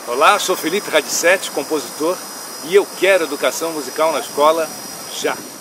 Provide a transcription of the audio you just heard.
Olá, sou Felipe Radicetti, compositor, e eu quero educação musical na escola já!